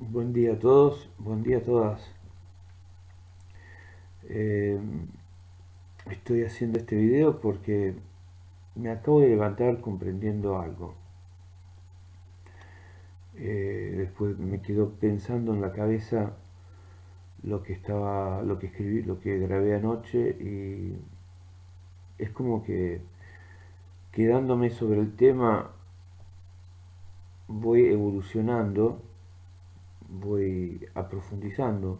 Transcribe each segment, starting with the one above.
Buen día a todos, buen día a todas. Eh, Estoy haciendo este video porque me acabo de levantar comprendiendo algo. Después me quedó pensando en la cabeza lo que escribí, lo que grabé anoche y es como que quedándome sobre el tema voy evolucionando, voy aprofundizando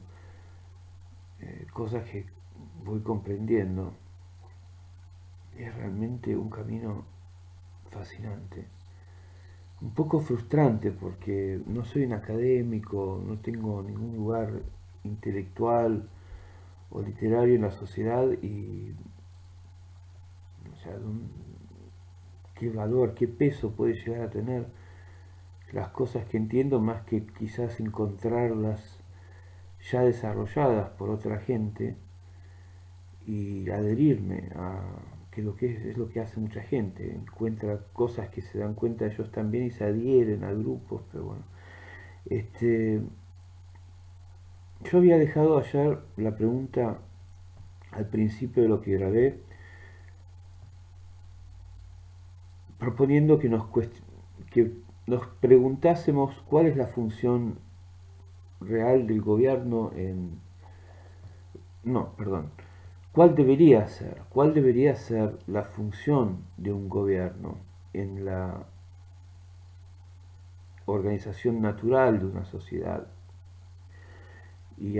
cosas que voy comprendiendo. Es realmente un camino fascinante. Un poco frustrante porque no soy un académico, no tengo ningún lugar intelectual o literario en la sociedad y, o sea, qué valor, qué peso puede llegar a tener las cosas que entiendo más que quizás encontrarlas ya desarrolladas por otra gente y adherirme a que lo que es lo que hace mucha gente, encuentra cosas que se dan cuenta ellos también y se adhieren a grupos, pero bueno. Este, yo había dejado ayer la pregunta al principio de lo que grabé, proponiendo que nos preguntásemos cuál es la función real del gobierno en... No, perdón. ¿Cuál debería ser la función de un gobierno en la organización natural de una sociedad? Y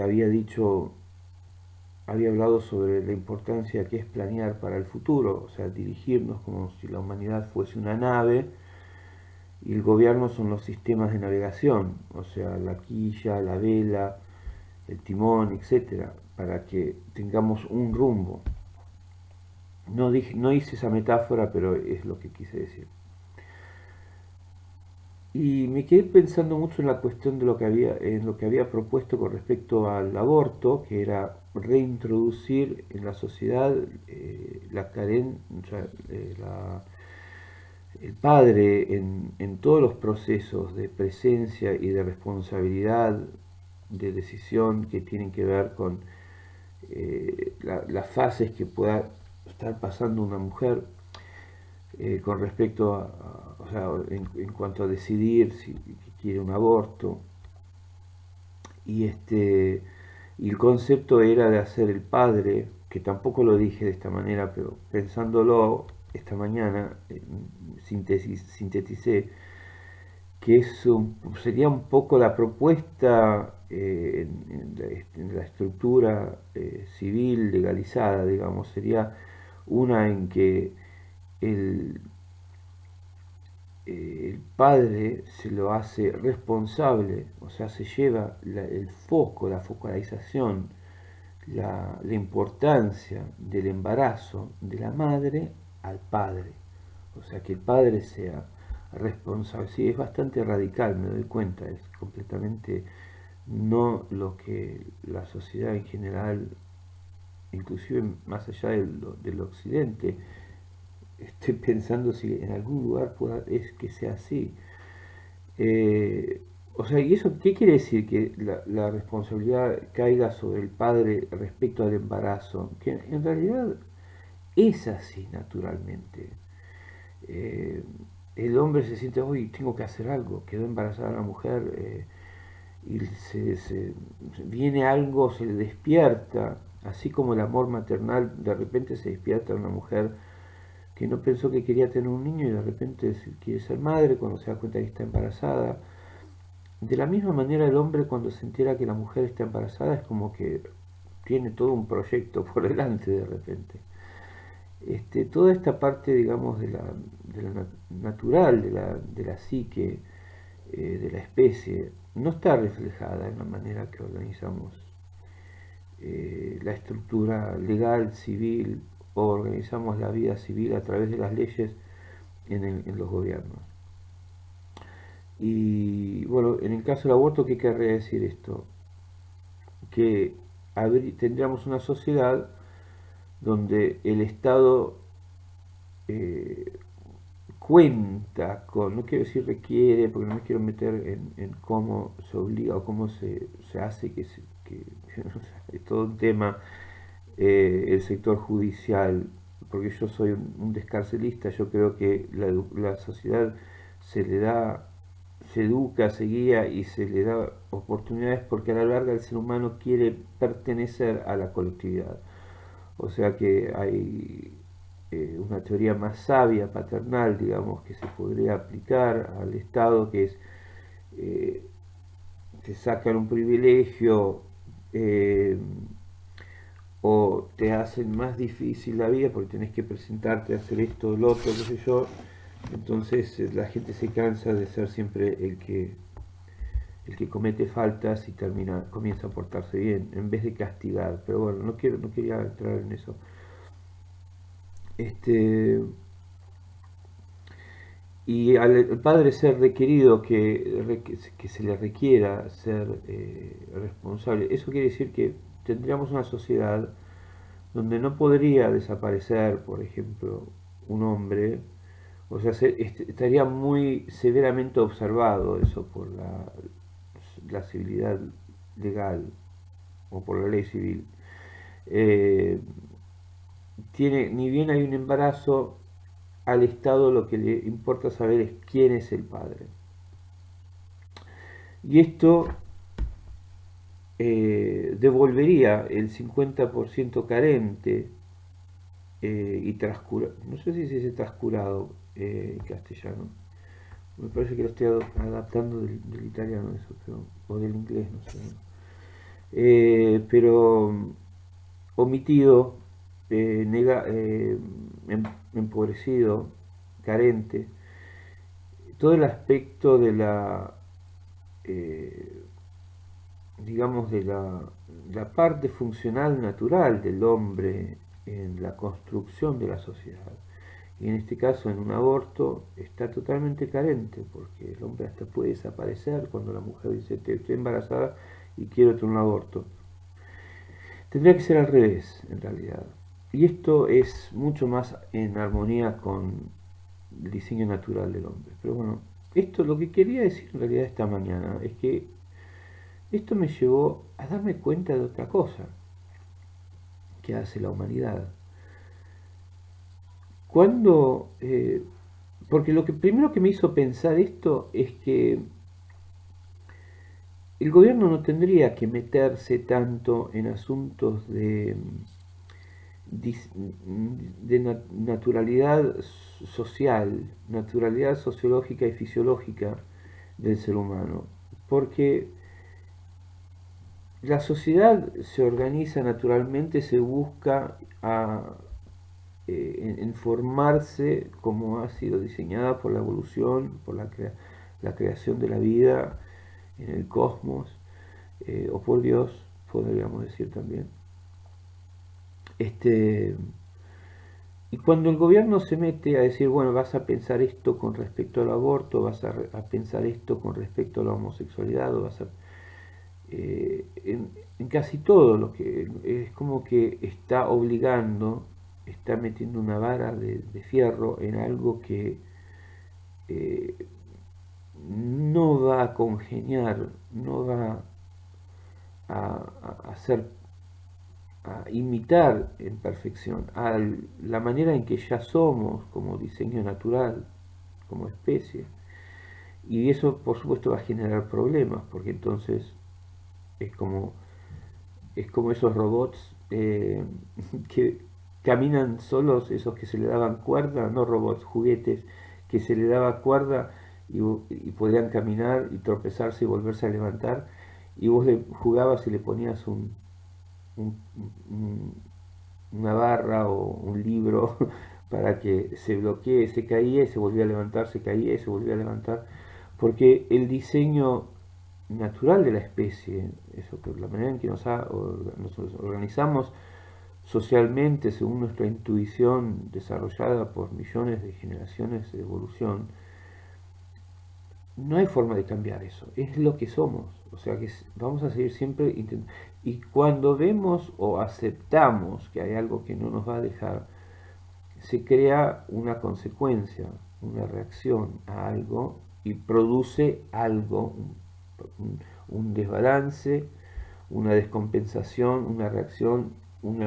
había hablado sobre la importancia que es planear para el futuro, o sea, dirigirnos como si la humanidad fuese una nave y el gobierno son los sistemas de navegación, o sea, la quilla, la vela, el timón, etcétera, para que tengamos un rumbo. No hice esa metáfora, pero es lo que quise decir. Y me quedé pensando mucho en la cuestión de en lo que había propuesto con respecto al aborto, que era reintroducir en la sociedad la carencia, el padre en todos los procesos de presencia y de responsabilidad, de decisión que tienen que ver con las fases que pueda estar pasando una mujer con respecto o sea, en cuanto a decidir si quiere un aborto. Y, y el concepto era de hacer el padre, que tampoco lo dije de esta manera, pero pensándolo esta mañana, sinteticé, que sería un poco la propuesta en la estructura civil legalizada, digamos, sería una en que el, el padre se lo hace responsable, o sea, se lleva el foco, la focalización, la importancia del embarazo de la madre al padre. O sea, que el padre sea responsable. Sí, es bastante radical, me doy cuenta, es completamente no lo que la sociedad en general, inclusive más allá del occidente, estoy pensando si en algún lugar es que sea así. Eh, o sea, ¿y eso qué quiere decir? Que la responsabilidad caiga sobre el padre respecto al embarazo, que en realidad es así naturalmente. Eh, el hombre se siente, hoy tengo que hacer algo, quedó embarazada la mujer y viene algo, se le despierta, así como el amor maternal, de repente se despierta en una mujer que no pensó que quería tener un niño y de repente quiere ser madre cuando se da cuenta que está embarazada. De la misma manera el hombre cuando se entera que la mujer está embarazada es como que tiene todo un proyecto por delante de repente. Toda esta parte, digamos, de la natural, de la psique, de la especie, no está reflejada en la manera que organizamos la estructura legal, civil, o organizamos la vida civil a través de las leyes en los gobiernos. Y bueno, en el caso del aborto, ¿qué querría decir esto? Que tendríamos una sociedad donde el Estado cuenta con, no quiero decir requiere, porque no me quiero meter en cómo se obliga o cómo se hace, que es todo un tema, el sector judicial, porque yo soy un descarcelista. Yo creo que la sociedad se le da, se educa, se guía y se le da oportunidades porque a la larga el ser humano quiere pertenecer a la colectividad. O sea que hay una teoría más sabia, paternal, digamos, que se podría aplicar al Estado, que es, eh, te sacan un privilegio, o te hacen más difícil la vida porque tenés que presentarte a hacer esto o lo otro, qué sé yo. Entonces la gente se cansa de ser siempre el que comete faltas y comienza a portarse bien en vez de castigar. Pero bueno, no quería entrar en eso. Y al padre ser requerido, que se le requiera ser responsable, eso quiere decir que tendríamos una sociedad donde no podría desaparecer, por ejemplo, un hombre. O sea, estaría muy severamente observado eso por la civilidad legal o por la ley civil. Ni bien hay un embarazo, al Estado lo que le importa saber es quién es el padre. Y esto devolvería el 50% carente y transcurado, no sé si se dice transcurado en castellano, me parece que lo estoy adaptando del italiano eso, o del inglés, no sé. Pero omitido, empobrecido, carente, todo el aspecto de la, digamos, de la parte funcional natural del hombre en la construcción de la sociedad. Y en este caso, en un aborto, está totalmente carente, porque el hombre hasta puede desaparecer cuando la mujer dice, estoy embarazada y quiero tener un aborto. Tendría que ser al revés, en realidad. Y esto es mucho más en armonía con el diseño natural del hombre. Pero bueno, esto lo que quería decir en realidad esta mañana es que esto me llevó a darme cuenta de otra cosa que hace la humanidad. Cuando, porque lo que primero que me hizo pensar esto es que el gobierno no tendría que meterse tanto en asuntos de naturalidad social, naturalidad sociológica y fisiológica del ser humano, porque la sociedad se organiza naturalmente, se busca en formarse como ha sido diseñada por la evolución, por la creación de la vida en el cosmos, o por Dios, podríamos decir también. Y cuando el gobierno se mete a decir, bueno, vas a pensar esto con respecto al aborto, vas a pensar esto con respecto a la homosexualidad, o vas a, en casi todo lo que es como que está obligando, está metiendo una vara de fierro en algo que no va a congeniar, no va a hacer, a imitar en perfección a la manera en que ya somos como diseño natural, como especie. Y eso por supuesto va a generar problemas, porque entonces es como esos robots que caminan solos, esos que se le daban cuerda, no robots, juguetes, que se le daba cuerda y podían caminar y tropezarse y volverse a levantar, y vos le jugabas y le ponías una barra o un libro para que se bloquee, se caía y se volvía a levantar, se caía y se volvía a levantar, porque el diseño natural de la especie, eso, la manera en que nos organizamos socialmente según nuestra intuición desarrollada por millones de generaciones de evolución, no hay forma de cambiar eso, es lo que somos. O sea que vamos a seguir siempre intentando. Y cuando vemos o aceptamos que hay algo que no nos va a dejar, se crea una consecuencia. una reacción a algo y produce algo, un desbalance, una descompensación, una reacción, un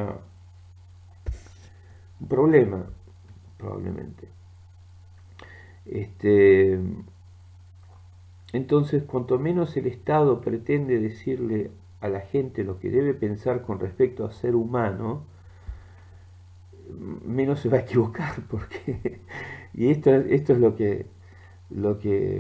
problema, probablemente. Entonces, cuanto menos el Estado pretende decirle a la gente lo que debe pensar con respecto a ser humano, menos se va a equivocar, porque y esto es lo que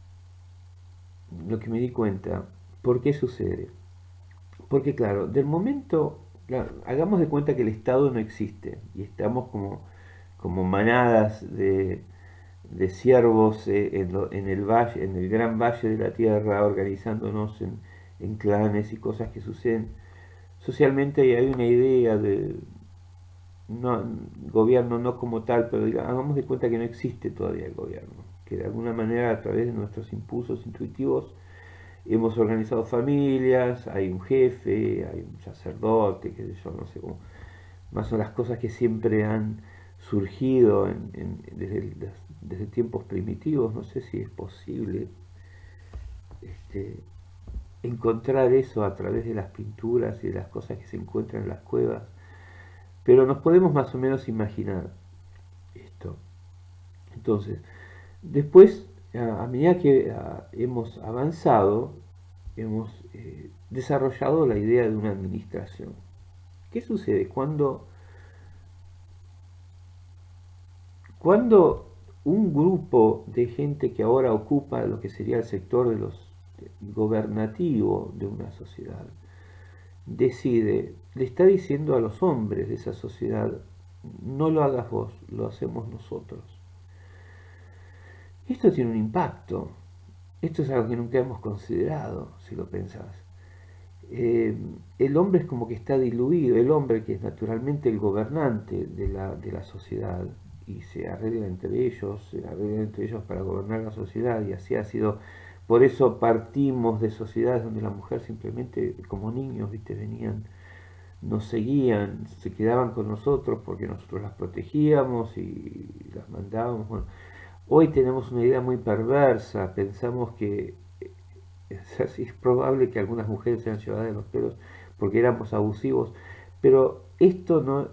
lo que me di cuenta. ¿Por qué sucede? Porque claro, del momento, claro, hagamos de cuenta que el Estado no existe y estamos como manadas de ciervos en el valle, en el gran valle de la tierra, organizándonos en clanes y cosas que suceden socialmente, y hay una idea de no, gobierno no como tal, pero hagamos de cuenta que no existe todavía el gobierno, que de alguna manera a través de nuestros impulsos intuitivos hemos organizado familias, hay un jefe, hay un sacerdote, qué sé yo, no sé cómo, más son las cosas que siempre han surgido desde tiempos primitivos. No sé si es posible encontrar eso a través de las pinturas y de las cosas que se encuentran en las cuevas, pero nos podemos más o menos imaginar esto. Entonces, después, a medida que hemos avanzado, hemos desarrollado la idea de una administración. ¿Qué sucede cuando un grupo de gente que ahora ocupa lo que sería el sector de los gobernativo de una sociedad decide, le está diciendo a los hombres de esa sociedad, no lo hagas vos, lo hacemos nosotros? Esto tiene un impacto. Esto es algo que nunca hemos considerado, si lo pensás. El hombre es como que está diluido, el hombre que es naturalmente el gobernante de la sociedad, y se arregla entre ellos para gobernar la sociedad, y así ha sido. Por eso partimos de sociedades donde la mujer simplemente, como niños, ¿viste? Venían, nos seguían, se quedaban con nosotros porque nosotros las protegíamos y las mandábamos. Bueno, hoy tenemos una idea muy perversa, pensamos que es probable que algunas mujeres sean llevadas de los pelos porque éramos abusivos, pero esto no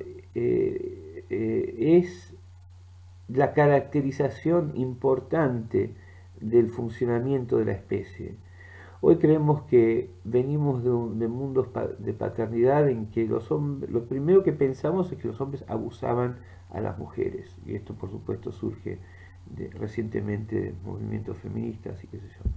es la caracterización importante del funcionamiento de la especie. Hoy creemos que venimos de mundos de paternidad en que los hombres, lo primero que pensamos es que los hombres abusaban a las mujeres, y esto por supuesto surge recientemente de movimientos feministas y qué sé yo.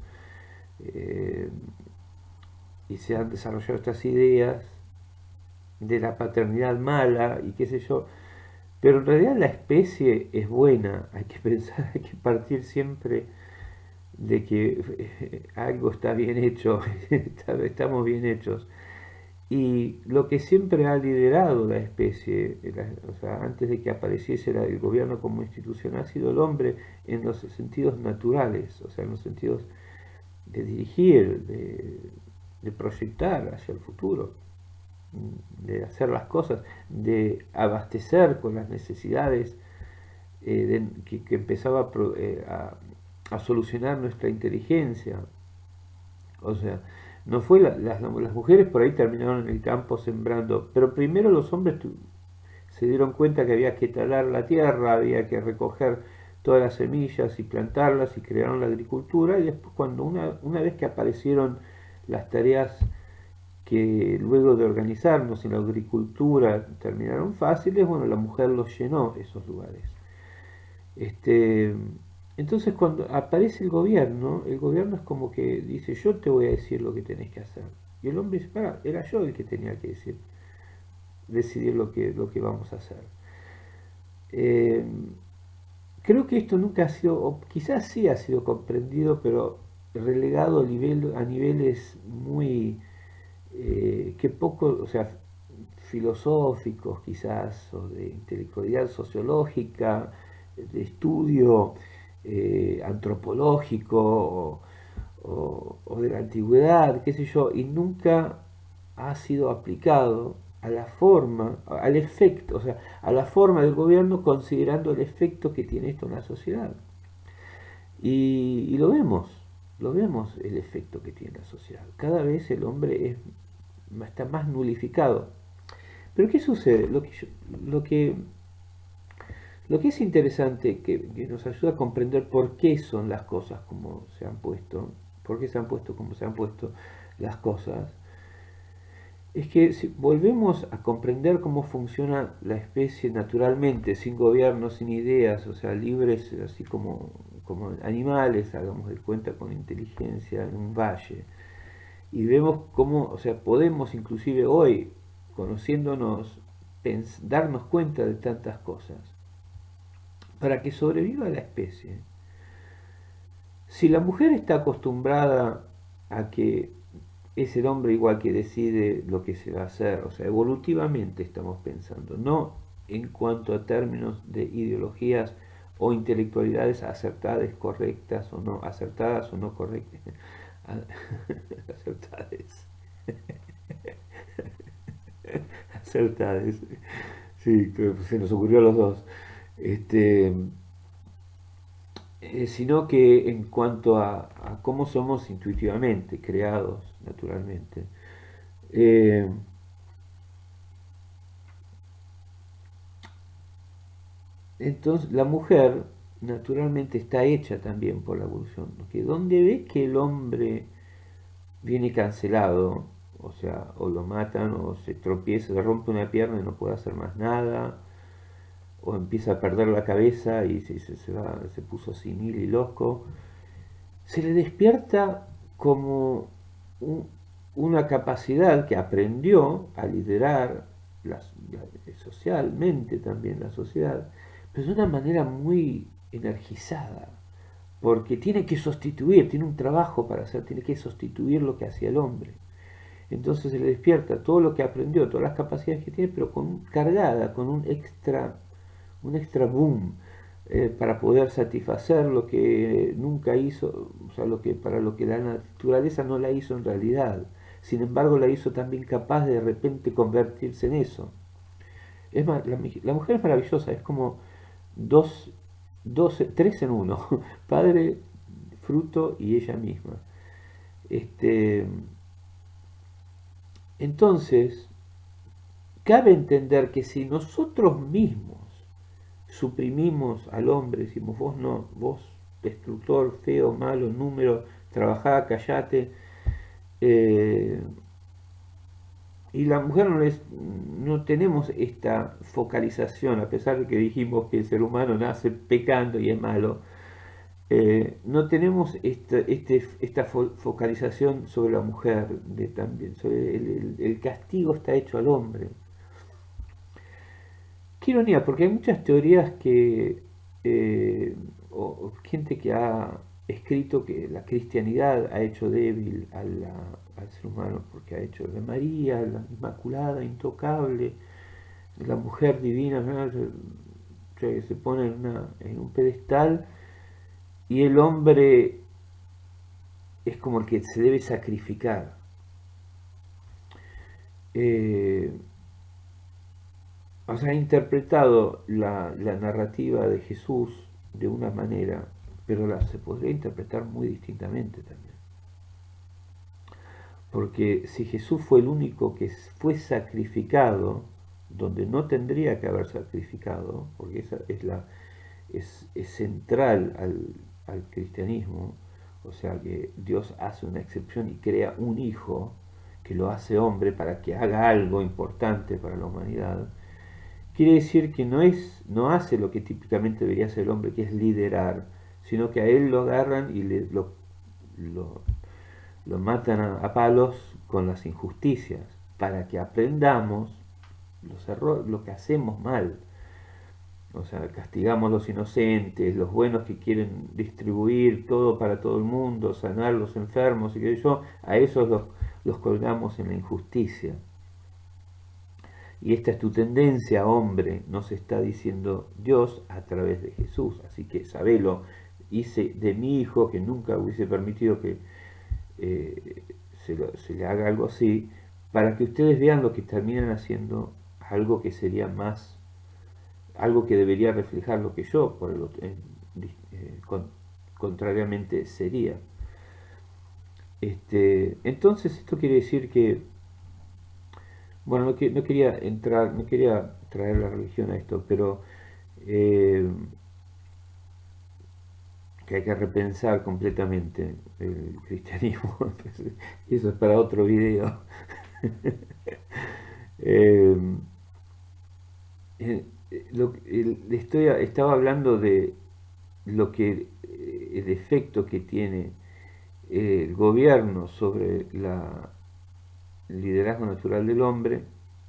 Y se han desarrollado estas ideas de la paternidad mala y qué sé yo, pero en realidad la especie es buena. Hay que pensar, hay que partir siempre de que algo está bien hecho, estamos bien hechos. Y lo que siempre ha liderado la especie, o sea, antes de que apareciese el gobierno como institución, ha sido el hombre en los sentidos naturales, o sea, en los sentidos de dirigir, de proyectar hacia el futuro, de hacer las cosas, de abastecer con las necesidades que empezaba a solucionar nuestra inteligencia. O sea, no fue las mujeres por ahí terminaron en el campo sembrando, pero primero los hombres se dieron cuenta que había que talar la tierra, había que recoger todas las semillas y plantarlas, y crearon la agricultura. Y después, cuando una vez que aparecieron las tareas que luego de organizarnos en la agricultura terminaron fáciles, bueno, la mujer los llenó esos lugares. Entonces, cuando aparece el gobierno es como que dice: yo te voy a decir lo que tenés que hacer. Y el hombre dice: para, era yo el que tenía que decidir lo que vamos a hacer. Creo que esto nunca ha sido, o quizás sí ha sido comprendido, pero relegado a niveles muy, que poco, o sea, filosóficos quizás, o de intelectualidad sociológica, de estudio antropológico, o de la antigüedad, qué sé yo, y nunca ha sido aplicado a la forma, al efecto, o sea, a la forma del gobierno, considerando el efecto que tiene esto en la sociedad. Y lo vemos el efecto que tiene la sociedad. Cada vez el hombre está más nulificado. Pero ¿qué sucede? Lo que es interesante, que nos ayuda a comprender por qué son las cosas como se han puesto, por qué se han puesto como se han puesto las cosas, es que si volvemos a comprender cómo funciona la especie naturalmente, sin gobierno, sin ideas, o sea, libres, así como animales, hagamos de cuenta, con inteligencia en un valle, y vemos cómo, o sea, podemos inclusive hoy, conociéndonos, darnos cuenta de tantas cosas. Para que sobreviva la especie, si la mujer está acostumbrada a que es el hombre igual que decide lo que se va a hacer, o sea, evolutivamente estamos pensando, no en cuanto a términos de ideologías o intelectualidades acertadas o no correctas, acertadas, acertadas, sí, se nos ocurrió a los dos, este, sino que en cuanto a cómo somos intuitivamente creados naturalmente. Eh, entonces la mujer naturalmente está hecha también por la evolución, que donde ve que el hombre viene cancelado, o sea, o lo matan, o se tropieza, se rompe una pierna y no puede hacer más nada, o empieza a perder la cabeza y se puso senil y loco, se le despierta como un, una capacidad que aprendió a liderar socialmente también la sociedad, pero de una manera muy energizada, porque tiene que sustituir, tiene un trabajo para hacer, tiene que sustituir lo que hacía el hombre. Entonces se le despierta todo lo que aprendió, todas las capacidades que tiene, pero cargada con un extra boom, para poder satisfacer lo que nunca hizo, o sea, para lo que la naturaleza no la hizo en realidad. Sin embargo, la hizo también capaz de repente convertirse en eso. Es más, la mujer es maravillosa, es como tres en uno, padre, fruto y ella misma. Este, entonces, cabe entender que si nosotros mismos suprimimos al hombre, decimos vos no, vos destructor, feo, malo, número, trabajá, callate, y la mujer no tenemos esta focalización, a pesar de que dijimos que el ser humano nace pecando y es malo, no tenemos esta focalización sobre la mujer, también, sobre el castigo está hecho al hombre. Qué ironía, porque hay muchas teorías o gente que ha escrito que la cristianidad ha hecho débil al ser humano, porque ha hecho de María, la Inmaculada, intocable, la mujer divina, ¿no? Se pone en un pedestal y el hombre es como el que se debe sacrificar. O sea, ha interpretado la narrativa de Jesús de una manera, pero se podría interpretar muy distintamente también. Porque si Jesús fue el único que fue sacrificado, donde no tendría que haber sacrificado, porque esa es central al cristianismo, o sea que Dios hace una excepción y crea un hijo que lo hace hombre para que haga algo importante para la humanidad. Quiere decir que no hace lo que típicamente debería hacer el hombre, que es liderar, sino que a él lo agarran y lo matan a palos con las injusticias, para que aprendamos los errores, lo que hacemos mal. O sea, castigamos a los inocentes, los buenos que quieren distribuir todo para todo el mundo, sanar a los enfermos y que yo, a esos los colgamos en la injusticia. Y esta es tu tendencia, hombre, nos está diciendo Dios a través de Jesús. Así que sabelo, hice de mi hijo, que nunca hubiese permitido que se le haga algo así, para que ustedes vean lo que terminan haciendo, algo que sería algo que debería reflejar lo que yo, contrariamente sería. Entonces esto quiere decir que, bueno, no quería entrar, no quería traer la religión a esto, pero que hay que repensar completamente el cristianismo. Y eso es para otro video. Eh, estaba hablando de lo que el efecto que tiene el gobierno sobre el liderazgo natural del hombre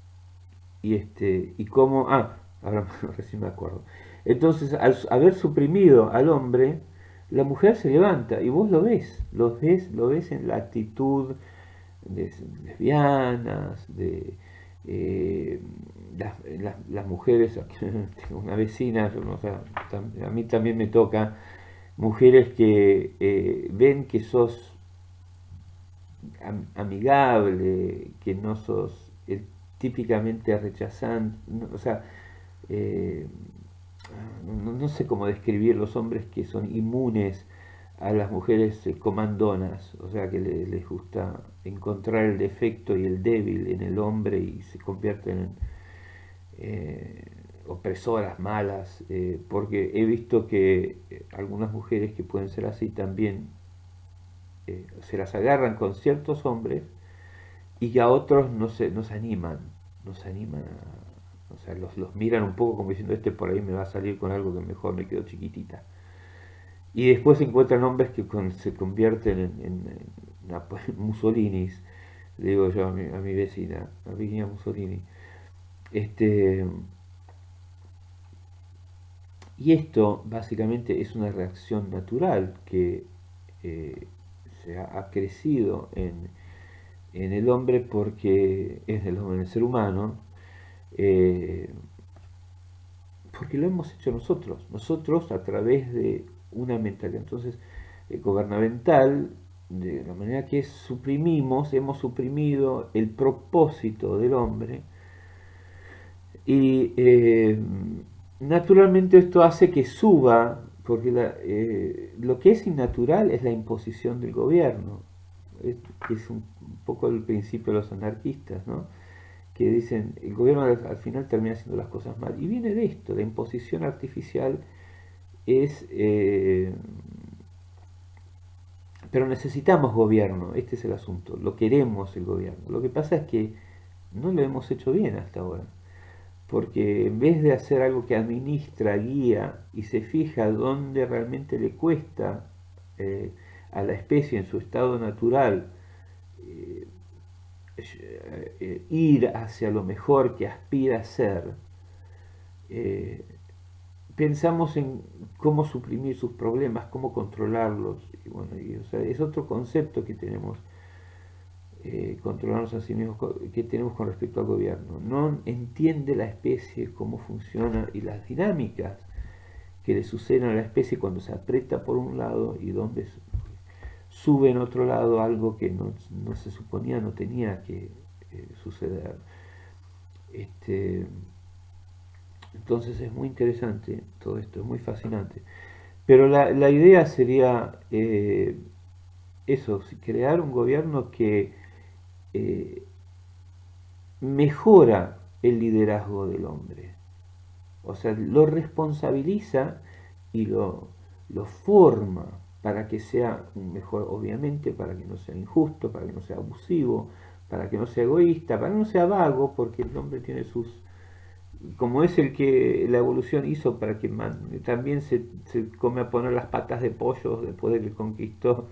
y cómo ahora recién me acuerdo. Entonces, al haber suprimido al hombre, la mujer se levanta y vos lo ves en la actitud de lesbianas, de eh, las mujeres. Tengo una vecina, o sea, a mí también me toca mujeres que ven que sos amigable, que no sos el típicamente rechazante, o sea, eh, no sé cómo describir los hombres que son inmunes a las mujeres comandonas, o sea que les gusta encontrar el defecto y el débil en el hombre y se convierten en opresoras, malas, porque he visto que algunas mujeres que pueden ser así también se las agarran con ciertos hombres y que a otros no se animan, o sea, los miran un poco como diciendo por ahí me va a salir con algo que mejor me quedo chiquitita. Y después se encuentran hombres que se convierten en Mussolinis, le digo yo a mi vecina, a Virginia Mussolini. Y esto básicamente es una reacción natural que eh, ha crecido en el hombre porque es en el ser humano, eh, porque lo hemos hecho nosotros a través de una mentalidad entonces gubernamental, de la manera que hemos suprimido el propósito del hombre y naturalmente esto hace que suba, porque lo que es innatural es la imposición del gobierno, que es un poco el principio de los anarquistas, ¿no? Que dicen el gobierno al final termina haciendo las cosas mal. Y viene de esto, la imposición artificial es... pero necesitamos gobierno, este es el asunto, lo queremos el gobierno. Lo que pasa es que no lo hemos hecho bien hasta ahora, porque en vez de hacer algo que administra, guía y se fija dónde realmente le cuesta a la especie en su estado natural eh, ir hacia lo mejor que aspira a ser, eh, pensamos en cómo suprimir sus problemas, cómo controlarlos. Y bueno, o sea, es otro concepto que tenemos, controlarnos a sí mismos, que tenemos con respecto al gobierno. No entiende la especie cómo funciona y las dinámicas que le suceden a la especie cuando se aprieta por un lado y donde sube en otro lado algo que no se suponía, no tenía que suceder. Entonces es muy interesante todo esto, es muy fascinante. Pero la idea sería eso, crear un gobierno que eh, mejora el liderazgo del hombre. O sea, lo responsabiliza y lo forma para que sea un mejor, obviamente, para que no sea injusto, para que no sea abusivo, para que no sea egoísta, para que no sea vago, porque el hombre tiene sus... como es el que la evolución hizo para que también se come a poner las patas de pollo después de que conquistó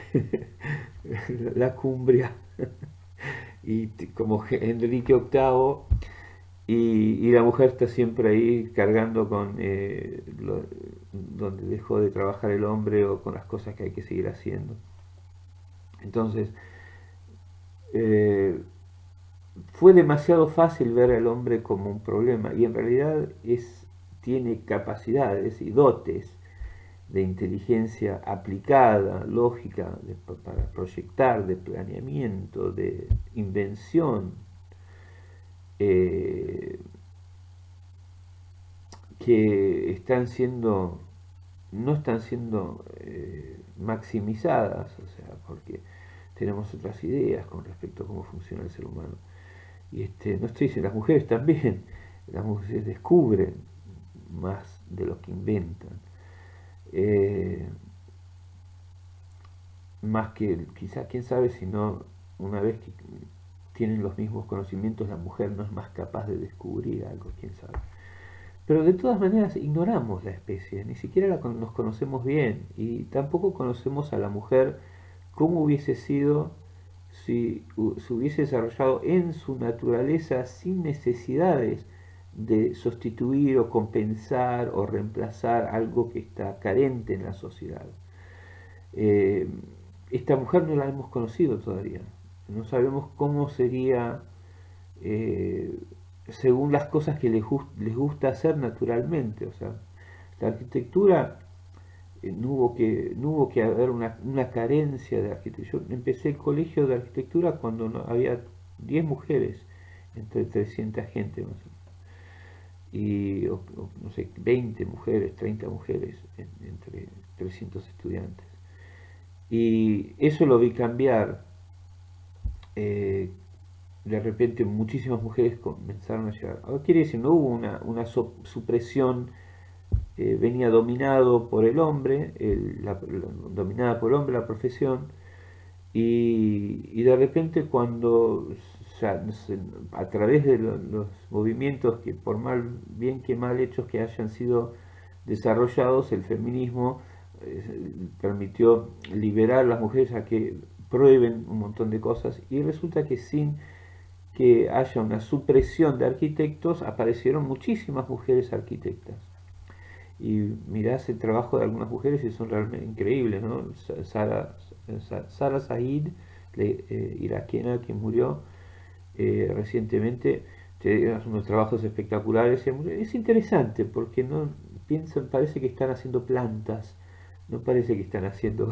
la Cumbria y como Enrique VIII y la mujer está siempre ahí cargando con donde dejó de trabajar el hombre o con las cosas que hay que seguir haciendo. Entonces eh, fue demasiado fácil ver al hombre como un problema y en realidad tiene capacidades y dotes de inteligencia aplicada, lógica, para proyectar, de planeamiento, de invención, que están siendo no están siendo maximizadas, o sea, porque tenemos otras ideas con respecto a cómo funciona el ser humano. Y no estoy diciendo, las mujeres también, las mujeres descubren más de lo que inventan. Más que quizás, quién sabe si no, una vez que tienen los mismos conocimientos, la mujer no es más capaz de descubrir algo, quién sabe. Pero de todas maneras ignoramos la especie, ni siquiera nos conocemos bien y tampoco conocemos a la mujer cómo hubiese sido si se hubiese desarrollado en su naturaleza sin necesidades de sustituir o compensar o reemplazar algo que está carente en la sociedad. Eh, esta mujer no la hemos conocido todavía, no sabemos cómo sería eh, según las cosas que les gusta hacer naturalmente. O sea, la arquitectura no hubo que haber una carencia de arquitectura. Yo empecé el colegio de arquitectura cuando no, había 10 mujeres entre 300 gente más o menos. Y no sé, 20 mujeres, 30 mujeres entre 300 estudiantes. Y eso lo vi cambiar. De repente muchísimas mujeres comenzaron a llegar. Ahora quiere decir, no hubo una supresión, venía dominado por el hombre, dominada por el hombre la profesión, y de repente cuando, o sea, a través de los movimientos que por bien que mal hechos que hayan sido desarrollados, el feminismo permitió liberar a las mujeres a que prueben un montón de cosas y resulta que sin que haya una supresión de arquitectos aparecieron muchísimas mujeres arquitectas y mirás el trabajo de algunas mujeres y son realmente increíbles, ¿no? Sara Said, iraquiana que murió recientemente, hace unos trabajos espectaculares. Es interesante porque no piensan, parece que están haciendo plantas, no parece que están haciendo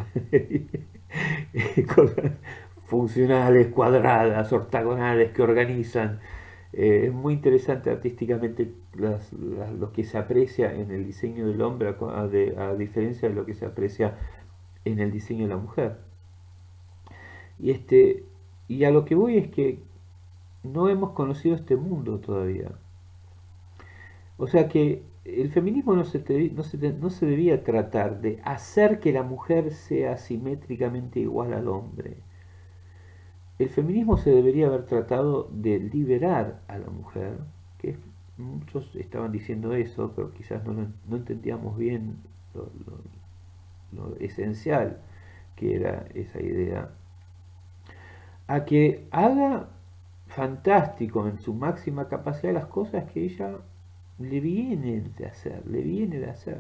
cosas funcionales, cuadradas, ortogonales, que organizan. Es muy interesante artísticamente lo que se aprecia en el diseño del hombre a diferencia de lo que se aprecia en el diseño de la mujer. Y, y a lo que voy es que no hemos conocido este mundo todavía. O sea que el feminismo no se debía tratar de hacer que la mujer sea simétricamente igual al hombre. El feminismo se debería haber tratado de liberar a la mujer, que muchos estaban diciendo eso, pero quizás no entendíamos bien lo esencial que era esa idea, a que haga fantástico en su máxima capacidad las cosas que ella le viene de hacer.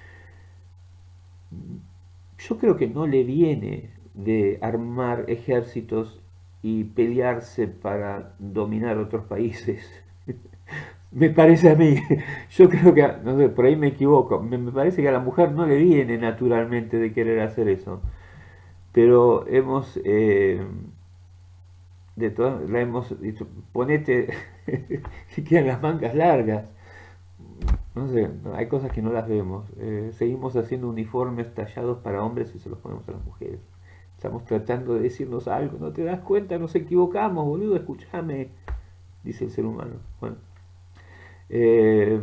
Yo creo que no le viene de armar ejércitos y pelearse para dominar otros países. Me parece a mí, yo creo que, no sé, por ahí me equivoco, me parece que a la mujer no le viene naturalmente de querer hacer eso, pero la hemos dicho, ponete, que quedan las mangas largas, no sé, hay cosas que no las vemos, seguimos haciendo uniformes tallados para hombres y se los ponemos a las mujeres. Estamos tratando de decirnos algo, no te das cuenta, nos equivocamos, boludo, escúchame, dice el ser humano. Bueno, eh,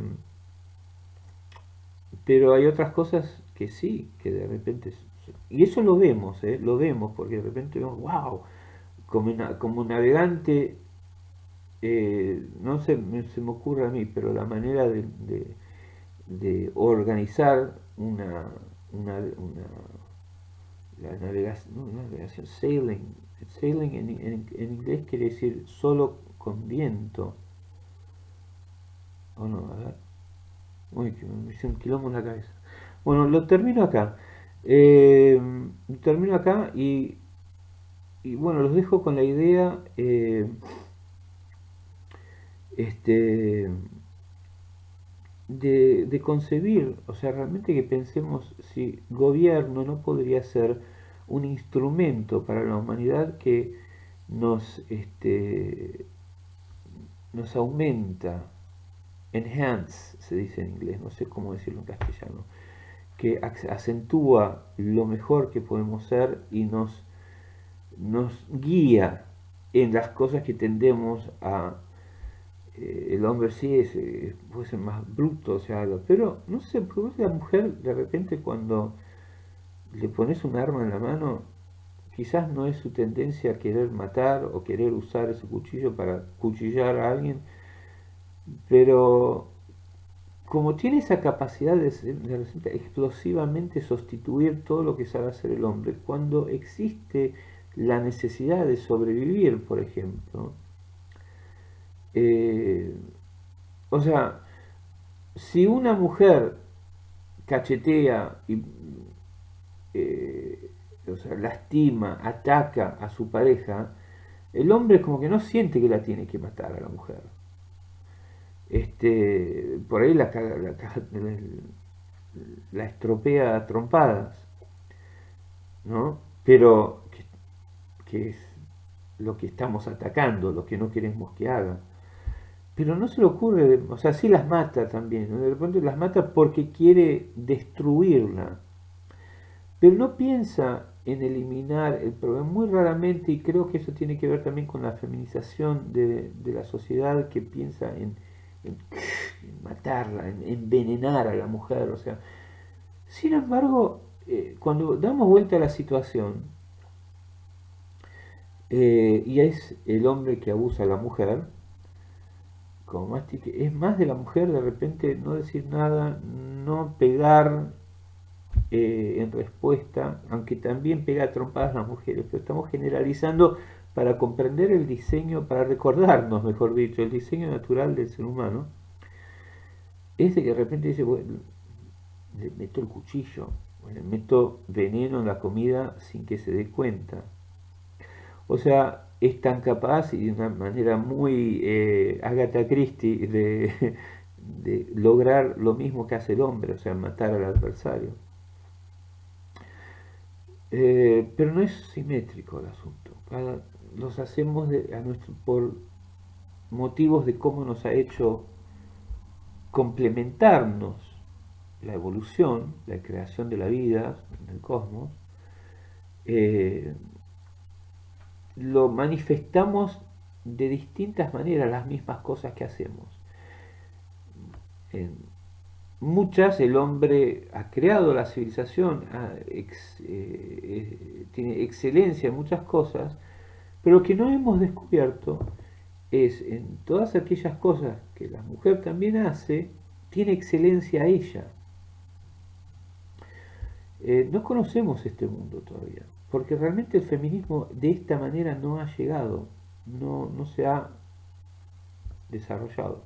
pero hay otras cosas que sí, que de repente, y eso lo vemos, porque de repente vemos, wow, como navegante, no sé, se me ocurre a mí, pero la manera de organizar la navegación, no, navegación, sailing en inglés quiere decir solo con viento, o no, a ver, uy, que me hice un quilombo en la cabeza. Bueno, lo termino acá. Termino acá y bueno, los dejo con la idea este, de concebir, o sea, realmente que pensemos si gobierno no podría ser un instrumento para la humanidad que nos aumenta, enhance se dice en inglés, no sé cómo decirlo en castellano, que acentúa lo mejor que podemos ser y nos guía en las cosas que tendemos a... el hombre sí puede ser más bruto, o sea, pero no sé, porque la mujer de repente cuando le pones un arma en la mano, quizás no es su tendencia a querer matar o querer usar ese cuchillo para cuchillar a alguien, pero como tiene esa capacidad de explosivamente sustituir todo lo que sabe hacer el hombre, cuando existe la necesidad de sobrevivir, por ejemplo, eh, o sea, si una mujer cachetea y eh, o sea, lastima, ataca a su pareja, el hombre como que no siente que la tiene que matar a la mujer. Por ahí la estropea a trompadas, ¿no? Pero que es lo que estamos atacando, lo que no queremos que haga. Pero no se le ocurre, o sea, sí las mata también, ¿no? De repente las mata porque quiere destruirla, pero no piensa en eliminar el problema muy raramente, y creo que eso tiene que ver también con la feminización de la sociedad que piensa en matarla, en envenenar a la mujer, o sea, sin embargo, cuando damos vuelta a la situación, y es el hombre que abusa a la mujer, como más es más de la mujer de repente no decir nada, no pegar en respuesta, aunque también pega trompadas las mujeres, pero estamos generalizando para comprender el diseño, para recordarnos, mejor dicho, el diseño natural del ser humano, es de que de repente dice, bueno, le meto el cuchillo, o le meto veneno en la comida sin que se dé cuenta. O sea, es tan capaz y de una manera muy Agatha Christie de lograr lo mismo que hace el hombre, o sea, matar al adversario. Pero no es simétrico el asunto. Los hacemos por motivos de cómo nos ha hecho complementarnos la evolución, la creación de la vida, del cosmos. eh, lo manifestamos de distintas maneras, las mismas cosas que hacemos. En muchas el hombre ha creado la civilización, tiene excelencia en muchas cosas, pero lo que no hemos descubierto es en todas aquellas cosas que la mujer también hace, tiene excelencia ella. No conocemos este mundo todavía, porque realmente el feminismo de esta manera no ha llegado, no se ha desarrollado.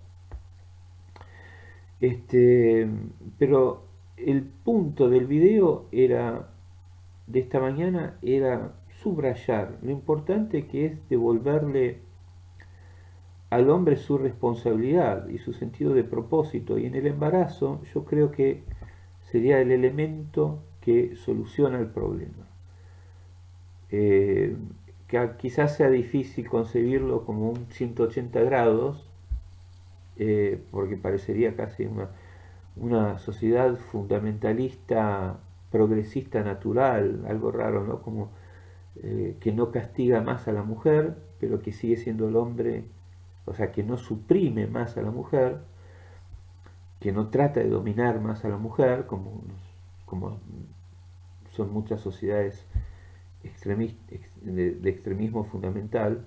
Pero el punto del video era de esta mañana era subrayar lo importante que es devolverle al hombre su responsabilidad y su sentido de propósito, y en el embarazo yo creo que sería el elemento que soluciona el problema. Que quizás sea difícil concebirlo como un 180 grados, porque parecería casi una sociedad fundamentalista, progresista natural, algo raro, ¿no? Como que no castiga más a la mujer, pero que sigue siendo el hombre, o sea, que no suprime más a la mujer, que no trata de dominar más a la mujer, como son muchas sociedades de extremismo fundamental,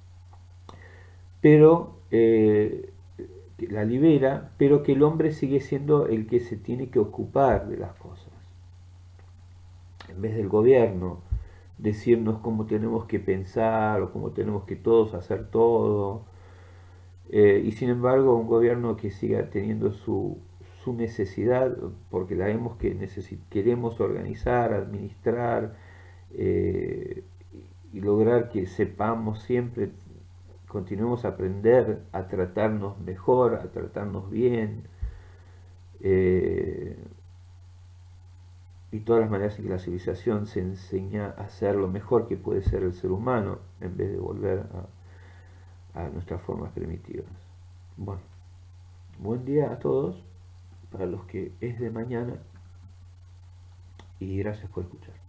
pero que la libera, pero que el hombre sigue siendo el que se tiene que ocupar de las cosas. En vez del gobierno decirnos cómo tenemos que pensar o cómo tenemos que todos hacer todo, y sin embargo un gobierno que siga teniendo su necesidad, porque la vemos que queremos organizar, administrar, y lograr que sepamos siempre, continuemos a aprender a tratarnos mejor, a tratarnos bien, y todas las maneras en que la civilización se enseña a hacer lo mejor que puede ser el ser humano en vez de volver a nuestras formas primitivas. Bueno, buen día a todos, para los que es de mañana. y gracias por escuchar.